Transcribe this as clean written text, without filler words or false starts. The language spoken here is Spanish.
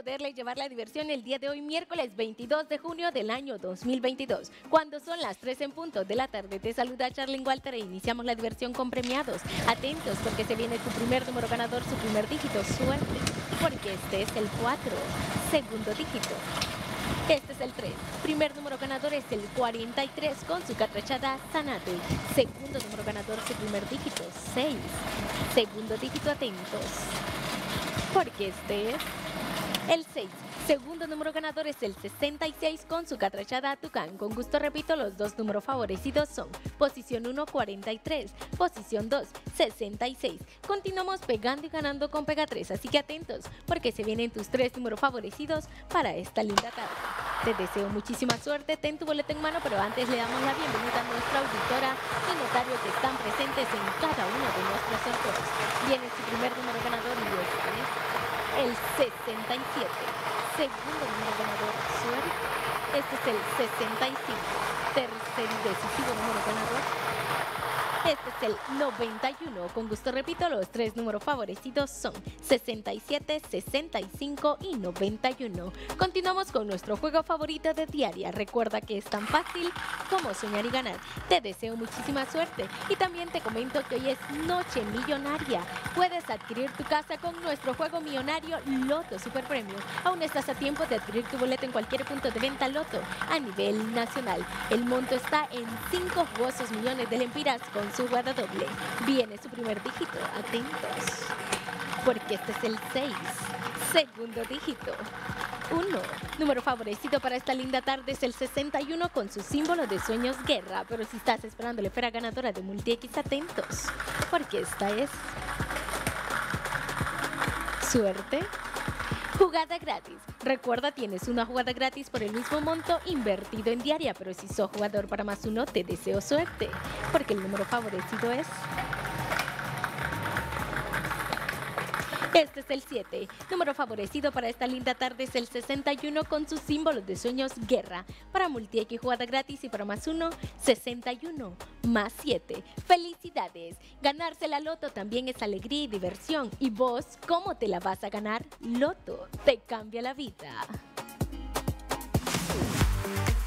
poderle llevar la diversión el día de hoy, miércoles 22 de junio del año 2022. Cuando son las 3 en punto de la tarde, te saluda Charlene Walter e iniciamos la diversión con premiados. Atentos porque se viene tu primer número ganador, su primer dígito, suerte, porque este es el 4, segundo dígito. Este es el 3. Primer número ganador es el 43 con su catrachada Sanate. Segundo número ganador, su primer dígito, 6. Segundo dígito, atentos, porque este es el 6. Segundo número ganador es el 66 con su catrachada Tucán. Con gusto repito, los dos números favorecidos son posición 1, 43, posición 2, 66. Continuamos pegando y ganando con Pega 3, así que atentos porque se vienen tus tres números favorecidos para esta linda tarde. Te deseo muchísima suerte, ten tu boleta en mano, pero antes le damos la bienvenida a nuestra auditora y notario que están presentes en cada uno de nuestros sorteos. Viene su primer número ganador y este es el 67. Segundo número ganador, suerte. Este es el 65. Tercer y decisivo número ganador. Este es el 91. Con gusto repito, los tres números favorecidos son 67, 65 y 91. Continuamos con nuestro juego favorito de diaria. Recuerda que es tan fácil como soñar y ganar. Te deseo muchísima suerte y también te comento que hoy es Noche Millonaria. Puedes adquirir tu casa con nuestro juego millonario Loto Super Premio. Aún estás a tiempo de adquirir tu boleto en cualquier punto de venta Loto a nivel nacional. El monto está en 5 jugosos millones de lempiras con su jugada doble. Viene su primer dígito, atentos, porque este es el 6. Segundo dígito, 1. Número favorecido para esta linda tarde es el 61 con su símbolo de sueños guerra. Pero si estás esperando la esfera ganadora de MultiX, atentos, porque esta es suerte. Jugada gratis. Recuerda, tienes una jugada gratis por el mismo monto invertido en diaria, pero si sos jugador para más uno, te deseo suerte, porque el número favorecido es este es el 7. Número favorecido para esta linda tarde es el 61 con sus símbolos de sueños guerra. Para MultiX jugada gratis y para más uno, 61 más 7. ¡Felicidades! Ganarse la Loto también es alegría y diversión. ¿Y vos cómo te la vas a ganar? Loto te cambia la vida.